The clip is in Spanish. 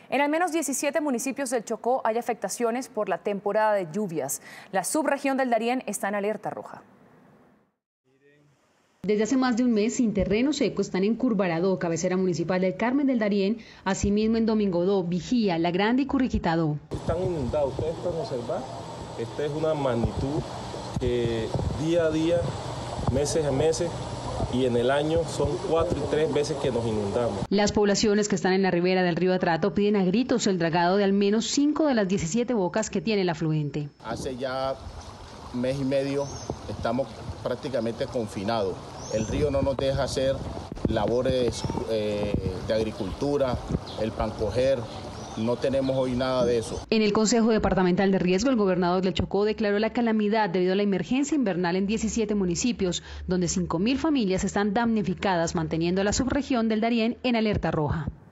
En al menos 17 municipios del Chocó hay afectaciones por la temporada de lluvias. La subregión del Darién está en alerta roja. Desde hace más de un mes, sin terreno seco, están en Curbaradó, cabecera municipal del Carmen del Darién, asimismo en Domingodó, Vigía, La Grande y Curriquitadó. Están inundados, ustedes pueden observar, esta es una magnitud que día a día, meses a meses, y en el año son 4 y 3 veces que nos inundamos. Las poblaciones que están en la ribera del río Atrato piden a gritos el dragado de al menos 5 de las 17 bocas que tiene el afluente. Hace ya mes y medio estamos prácticamente confinados. El río no nos deja hacer labores de agricultura, el pancoger. No tenemos hoy nada de eso. En el Consejo Departamental de Riesgo, el gobernador del Chocó declaró la calamidad debido a la emergencia invernal en 17 municipios, donde 5.000 familias están damnificadas, manteniendo a la subregión del Darién en alerta roja.